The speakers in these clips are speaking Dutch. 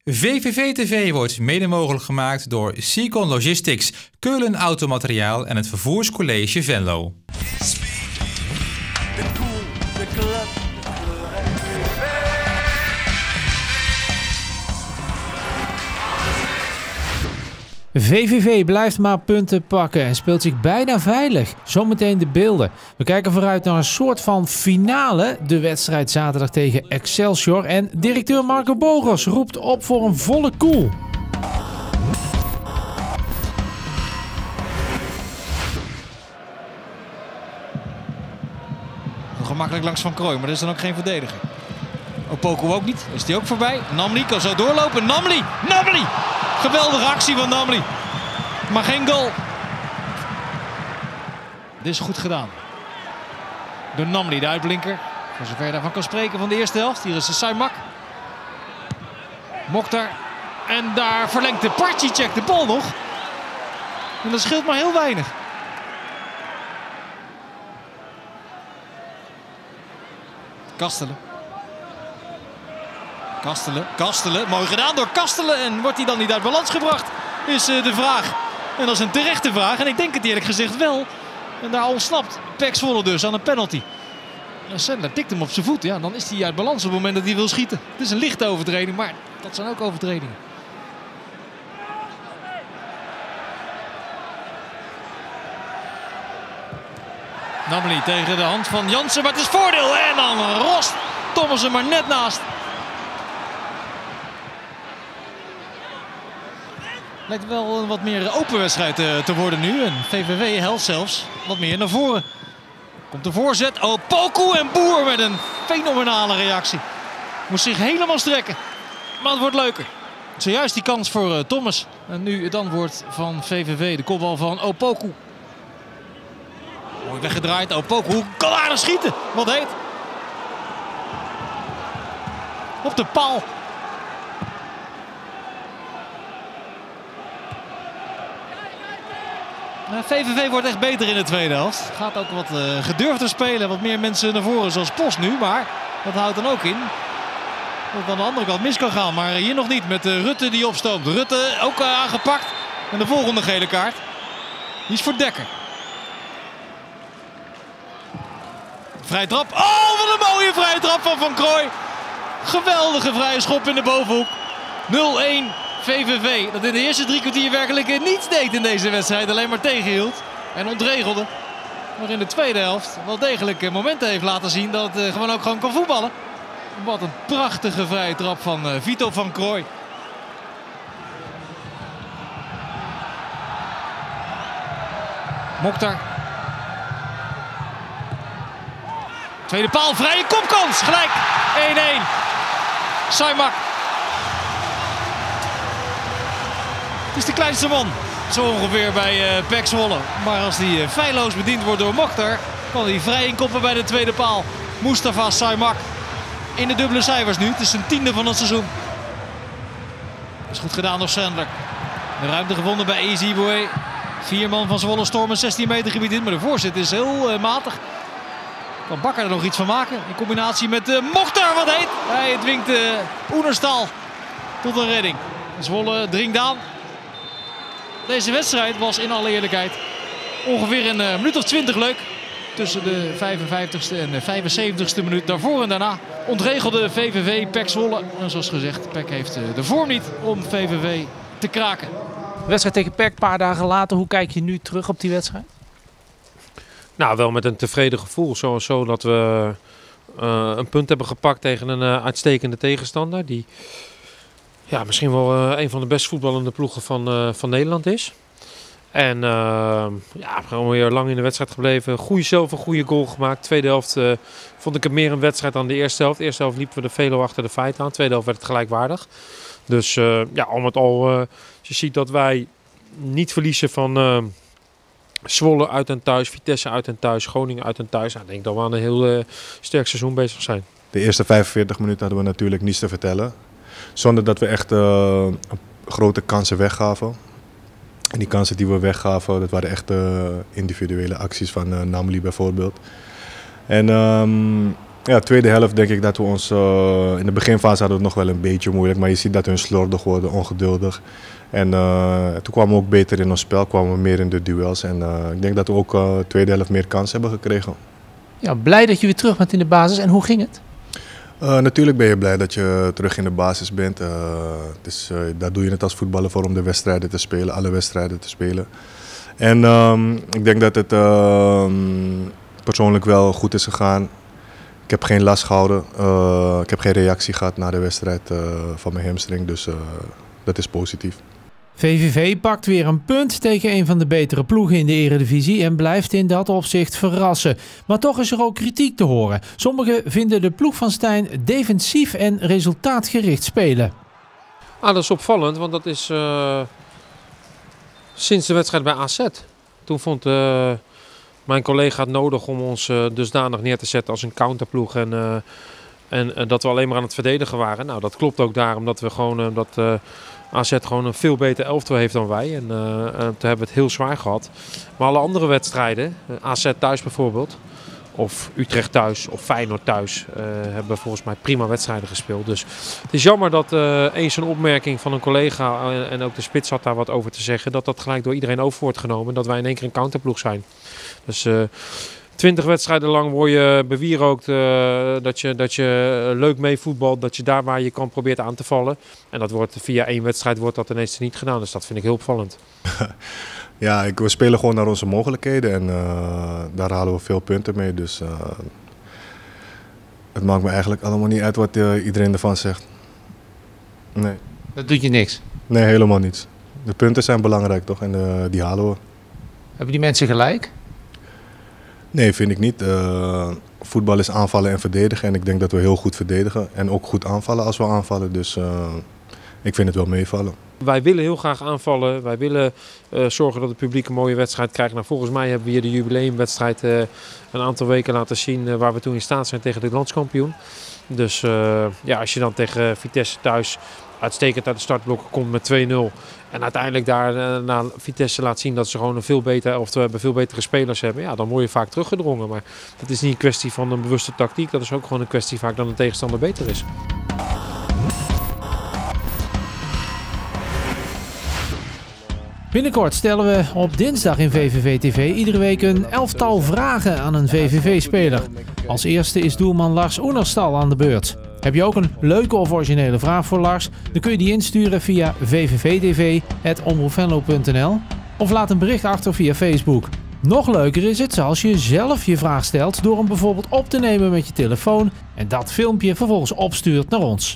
VVV TV wordt mede mogelijk gemaakt door Seacon Logistics, Keulen Automateriaal en het Vervoerscollege Venlo. VVV blijft maar punten pakken en speelt zich bijna veilig. Zometeen de beelden. We kijken vooruit naar een soort van finale. De wedstrijd zaterdag tegen Excelsior. En directeur Marco Bogers roept op voor een volle koel. Nog gemakkelijk langs Van Krooij, maar dat is dan ook geen verdediger. Opoku ook niet. Is die ook voorbij? Namli kan zo doorlopen. Namli! Geweldige actie van Namli. Maar geen goal. Dit is goed gedaan. Door Namli, de uitblinker. Voor zover je daarvan kan spreken van de eerste helft. Hier is de Saymak. Mokhtar. En daar verlengt de Partycheck de bal nog. En dat scheelt maar heel weinig. Kastelen, mooi gedaan door Kastelen. En wordt hij dan niet uit balans gebracht, is de vraag. En dat is een terechte vraag. En ik denk het eerlijk gezegd wel. En daar ontsnapt PEC Zwolle dus aan een penalty. En Sendler tikt hem op zijn voet. Ja, dan is hij uit balans op het moment dat hij wil schieten. Het is een lichte overtreding, maar dat zijn ook overtredingen. Namely tegen de hand van Jansen, maar het is voordeel. En dan rost Thomas er maar net naast. Lijkt wel een wat meer open wedstrijd te worden nu. En VVV helft zelfs wat meer naar voren. Komt de voorzet. Opoku en Boer met een fenomenale reactie. Moest zich helemaal strekken. Maar het wordt leuker. Zojuist die kans voor Thomas. En nu het antwoord van VVV. De kopbal van Opoku. Mooi weggedraaid. Opoku kan aardig schieten. Wat heet. Op de paal. VVV wordt echt beter in de tweede helft. Gaat ook wat gedurfder spelen. Wat meer mensen naar voren zoals Post nu. Maar dat houdt dan ook in dat het aan de andere kant mis kan gaan. Maar hier nog niet met Rutte die opstoomt. Rutte ook aangepakt. En de volgende gele kaart. Die is voor Dekker. Vrije trap. Oh, wat een mooie vrije trap van Van Krooij. Geweldige vrije schop in de bovenhoek. 0-1 VVV. Dat in de eerste 3 kwartier werkelijk niets deed in deze wedstrijd. Alleen maar tegenhield en ontregelde. Maar in de tweede helft wel degelijk momenten heeft laten zien dat het gewoon kan voetballen. Wat een prachtige vrije trap van Vito van Krooij. Mokhtar. Tweede paal, vrije kopkans. Gelijk 1-1. Saymak. Het is de kleinste man. Zo ongeveer bij PEC Zwolle. Maar als die feilloos bediend wordt door Mokhtar, kan hij vrij inkoppen bij de tweede paal. Mustafa Saymak. In de dubbele cijfers nu. Het is zijn 10e van het seizoen. Dat is goed gedaan door Sendler. De ruimte gevonden bij Eziboué. 4 man van Zwolle stormen 16 meter gebied in. Maar de voorzet is heel matig. Kan Bakker er nog iets van maken. In combinatie met Mokhtar, wat heet. Hij dwingt Oenerstal tot een redding. Zwolle dringt aan. Deze wedstrijd was in alle eerlijkheid ongeveer een minuut of 20 leuk. Tussen de 55ste en de 75ste minuut. Daarvoor en daarna ontregelde VVV PEC Zwolle. En zoals gezegd, PEC heeft de vorm niet om VVV te kraken. Wedstrijd tegen PEC, een paar dagen later. Hoe kijk je nu terug op die wedstrijd? Nou, wel met een tevreden gevoel. Zo dat we een punt hebben gepakt tegen een uitstekende tegenstander. Die misschien wel een van de best voetballende ploegen van Nederland is. En gewoon weer lang in de wedstrijd gebleven. Een goede goal gemaakt. Tweede helft vond ik het meer een wedstrijd dan de eerste helft. De eerste helft liepen we er veel achter de feiten aan. Tweede helft werd het gelijkwaardig. Dus al met al, je ziet dat wij niet verliezen van Zwolle uit en thuis, Vitesse uit en thuis, Groningen uit en thuis. Ik denk dat we aan een heel sterk seizoen bezig zijn. De eerste 45 minuten hadden we natuurlijk niets te vertellen. Zonder dat we echt grote kansen weggaven. En die kansen die we weggaven, dat waren echt individuele acties van Namli bijvoorbeeld. En Ja, tweede helft denk ik dat we ons... in de beginfase hadden we het nog wel een beetje moeilijk. Maar je ziet dat hun slordig worden, ongeduldig. En toen kwamen we ook beter in ons spel, kwamen we meer in de duels. En ik denk dat we ook de tweede helft meer kans hebben gekregen. Ja, blij dat je weer terug bent in de basis. En hoe ging het? Natuurlijk ben je blij dat je terug in de basis bent. Dus daar doe je het als voetballer voor om de wedstrijden te spelen, alle wedstrijden te spelen. En ik denk dat het persoonlijk wel goed is gegaan. Ik heb geen last gehouden. Ik heb geen reactie gehad na de wedstrijd van mijn hamstring. Dus dat is positief. VVV pakt weer een punt tegen een van de betere ploegen in de Eredivisie en blijft in dat opzicht verrassen. Maar toch is er ook kritiek te horen. Sommigen vinden de ploeg van Stijn defensief en resultaatgericht spelen. Dat is opvallend, want dat is sinds de wedstrijd bij AZ. Toen vond mijn collega het nodig om ons dusdanig neer te zetten als een counterploeg en dat we alleen maar aan het verdedigen waren. Nou, dat klopt ook daarom dat we gewoon AZ gewoon een veel beter elftal heeft dan wij. En toen hebben we het heel zwaar gehad. Maar alle andere wedstrijden, AZ thuis bijvoorbeeld, of Utrecht thuis, of Feyenoord thuis, hebben volgens mij prima wedstrijden gespeeld. Dus het is jammer dat eens een opmerking van een collega, en ook de spits had daar wat over te zeggen, dat gelijk door iedereen over wordt genomen. En dat wij in één keer een counterploeg zijn. Dus 20 wedstrijden lang word je bewierookt dat je leuk meevoetbalt, dat je daar waar je kan probeert aan te vallen. En dat wordt via één wedstrijd wordt dat ineens niet gedaan. Dus dat vind ik heel opvallend. Ja, we spelen gewoon naar onze mogelijkheden en daar halen we veel punten mee. Dus het maakt me eigenlijk allemaal niet uit wat iedereen ervan zegt. Nee. Dat doet je niks? Nee, helemaal niets. De punten zijn belangrijk toch en die halen we. Hebben die mensen gelijk? Nee, vind ik niet. Voetbal is aanvallen en verdedigen. En ik denk dat we heel goed verdedigen. En ook goed aanvallen als we aanvallen. Dus ik vind het wel meevallen. Wij willen heel graag aanvallen. Wij willen zorgen dat het publiek een mooie wedstrijd krijgt. Nou, volgens mij hebben we hier de jubileumwedstrijd een aantal weken laten zien waar we toen in staat zijn tegen de landskampioen. Dus ja, als je dan tegen Vitesse thuis uitstekend uit de startblokken komt met 2-0. En uiteindelijk daar naar Vitesse laat zien dat ze gewoon een veel beter elftal hebben, veel betere spelers hebben. Ja, dan word je vaak teruggedrongen. Maar dat is niet een kwestie van een bewuste tactiek. Dat is ook gewoon een kwestie vaak dat een tegenstander beter is. Binnenkort stellen we op dinsdag in VVV TV iedere week een elftal vragen aan een VVV-speler. Als eerste is doelman Lars Oenerstal aan de beurt. Heb je ook een leuke of originele vraag voor Lars? Dan kun je die insturen via vvvtv@omroepvenlo.nl of laat een bericht achter via Facebook. Nog leuker is het als je zelf je vraag stelt door hem bijvoorbeeld op te nemen met je telefoon en dat filmpje vervolgens opstuurt naar ons.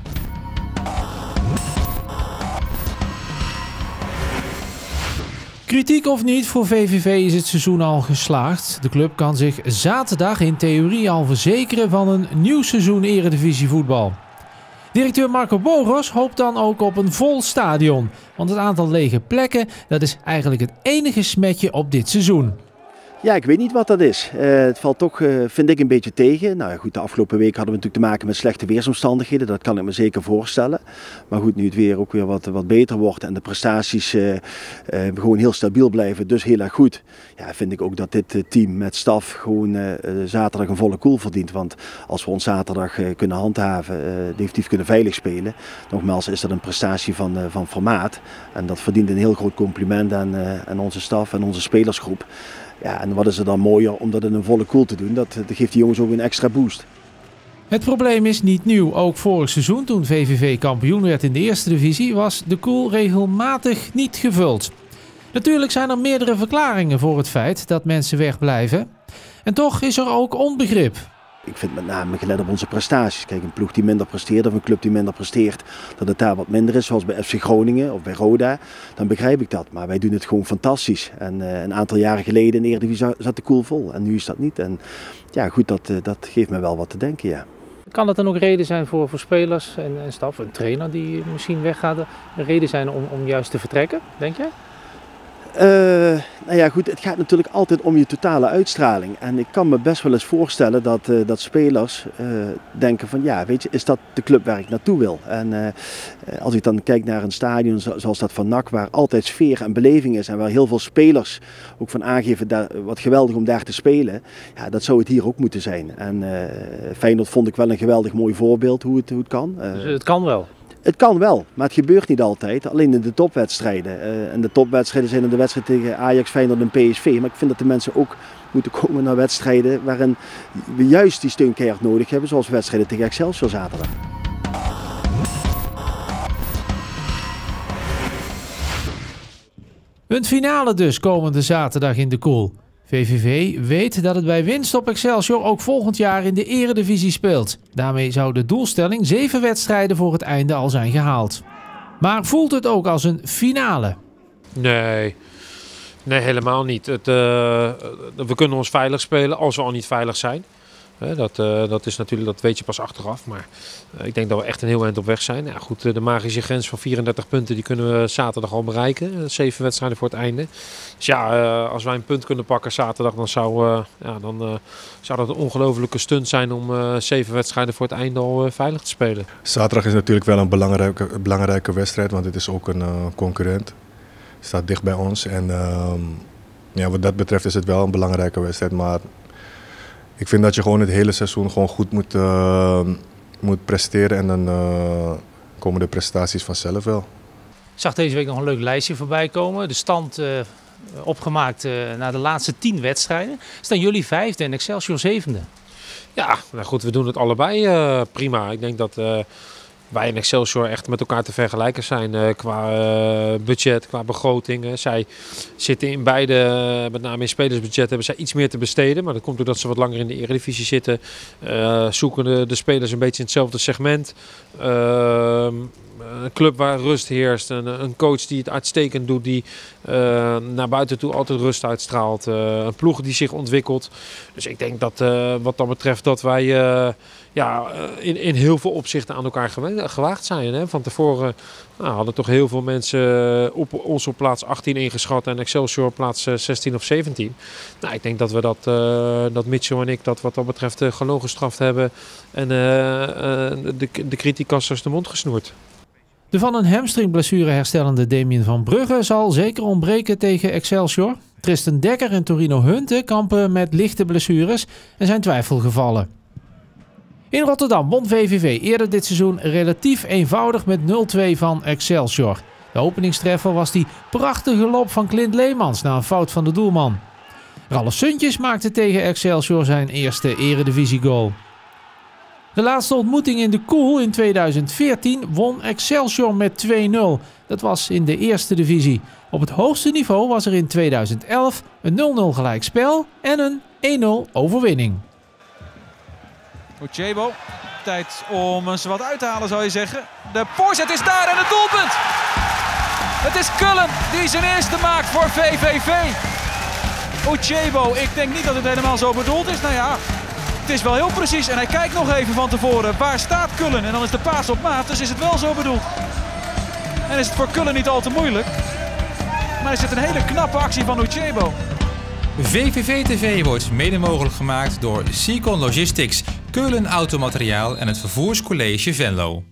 Kritiek of niet, voor VVV is het seizoen al geslaagd. De club kan zich zaterdag in theorie al verzekeren van een nieuw seizoen Eredivisie voetbal. Directeur Marco Bogers hoopt dan ook op een vol stadion. Want het aantal lege plekken, dat is eigenlijk het enige smetje op dit seizoen. Ja, ik weet niet wat dat is. Het valt toch, vind ik, een beetje tegen. Nou ja, goed, de afgelopen week hadden we natuurlijk te maken met slechte weersomstandigheden. Dat kan ik me zeker voorstellen. Maar goed, nu het weer ook weer wat beter wordt en de prestaties gewoon heel stabiel blijven, dus heel erg goed. Ja, vind ik ook dat dit team met staf gewoon zaterdag een volle koel verdient. Want als we ons zaterdag kunnen handhaven, definitief kunnen veilig spelen. Nogmaals is dat een prestatie van formaat. En dat verdient een heel groot compliment aan onze staf en onze spelersgroep. Ja, en wat is er dan mooier om dat in een volle koel te doen? Dat geeft die jongens ook een extra boost. Het probleem is niet nieuw. Ook vorig seizoen, toen VVV kampioen werd in de eerste divisie, was de koel regelmatig niet gevuld. Natuurlijk zijn er meerdere verklaringen voor het feit dat mensen wegblijven. En toch is er ook onbegrip. Ik vind met name gelet op onze prestaties. Kijk, een ploeg die minder presteert of een club die minder presteert, dat het daar wat minder is, zoals bij FC Groningen of bij Roda, dan begrijp ik dat. Maar wij doen het gewoon fantastisch. En een aantal jaren geleden in de Eredivisie zat de koel vol en nu is dat niet. En ja, goed, dat geeft me wel wat te denken, ja. Kan dat dan ook reden zijn voor spelers en staf, een trainer die misschien weggaat, een reden zijn om juist te vertrekken, denk je? Nou ja, goed, het gaat natuurlijk altijd om je totale uitstraling. En ik kan me best wel eens voorstellen dat spelers denken van ja, weet je, is dat de club waar ik naartoe wil? En als ik dan kijk naar een stadion zoals dat van NAC, waar altijd sfeer en beleving is en waar heel veel spelers ook van aangeven, wat geweldig om daar te spelen, ja, dat zou het hier ook moeten zijn. En Feyenoord vond ik wel een geweldig mooi voorbeeld hoe het kan. Dus het kan wel? Het kan wel, maar het gebeurt niet altijd. Alleen in de topwedstrijden. En de topwedstrijden zijn in de wedstrijd tegen Ajax, Feyenoord en PSV. Maar ik vind dat de mensen ook moeten komen naar wedstrijden waarin we juist die steun keihard nodig hebben. Zoals wedstrijden tegen Excelsior zaterdag. Een finale dus komende zaterdag in de Koel. VVV weet dat het bij winst op Excelsior ook volgend jaar in de Eredivisie speelt. Daarmee zou de doelstelling 7 wedstrijden voor het einde al zijn gehaald. Maar voelt het ook als een finale? Nee, helemaal niet. We kunnen ons veilig spelen als we al niet veilig zijn. Dat is natuurlijk, dat weet je pas achteraf. Maar ik denk dat we echt een heel eind op weg zijn. Ja, goed, de magische grens van 34 punten die kunnen we zaterdag al bereiken. 7 wedstrijden voor het einde. Dus ja, als wij een punt kunnen pakken zaterdag, dan zou dat een ongelofelijke stunt zijn om 7 wedstrijden voor het einde al veilig te spelen. Zaterdag is natuurlijk wel een belangrijke wedstrijd, want het is ook een concurrent. Het staat dicht bij ons en wat dat betreft is het wel een belangrijke wedstrijd. Maar ik vind dat je gewoon het hele seizoen gewoon goed moet presteren en dan komen de prestaties vanzelf wel. Ik zag deze week nog een leuk lijstje voorbij komen. De stand opgemaakt na de laatste 10 wedstrijden. Staan jullie 5e en Excelsior 7e? Ja, nou goed, we doen het allebei prima. Ik denk dat wij en Excelsior echt met elkaar te vergelijken zijn qua budget, qua begroting. Zij zitten in beide, met name in spelersbudget, hebben zij iets meer te besteden. Maar dat komt doordat ze wat langer in de Eredivisie zitten. Zoeken de spelers een beetje in hetzelfde segment. Een club waar rust heerst, een coach die het uitstekend doet, die naar buiten toe altijd rust uitstraalt. Een ploeg die zich ontwikkelt. Dus ik denk dat wat dat betreft dat wij in heel veel opzichten aan elkaar gewaagd zijn. Hè. Van tevoren hadden toch heel veel mensen ons op plaats 18 ingeschat en Excelsior op plaats 16 of 17. Nou, ik denk dat we dat Mitchell en ik dat wat dat betreft gelogen gestraft hebben en de criticasters de mond gesnoerd. De van een hamstringblessure herstellende Damien van Brugge zal zeker ontbreken tegen Excelsior. Tristan Dekker en Torino Hunte kampen met lichte blessures en zijn twijfelgevallen. In Rotterdam won VVV eerder dit seizoen relatief eenvoudig met 0-2 van Excelsior. De openingstreffer was die prachtige lob van Clint Leemans na een fout van de doelman. Ralf Suntjes maakte tegen Excelsior zijn eerste eredivisiegoal. De laatste ontmoeting in de Koel in 2014 won Excelsior met 2-0. Dat was in de eerste divisie. Op het hoogste niveau was er in 2011 een 0-0 gelijkspel en een 1-0 overwinning. Uchebo, tijd om eens wat uit te halen zou je zeggen. De voorzet is daar en het doelpunt! Het is Cullen die zijn eerste maakt voor VVV. Uchebo, ik denk niet dat het helemaal zo bedoeld is. Nou ja, het is wel heel precies en hij kijkt nog even van tevoren. Waar staat Cullen? En dan is de paas op maat, dus is het wel zo bedoeld. En is het voor Cullen niet al te moeilijk. Maar is het een hele knappe actie van Uchebo. VVV TV wordt mede mogelijk gemaakt door Seacon Logistics, Keulen Automateriaal en het Vervoerscollege Venlo.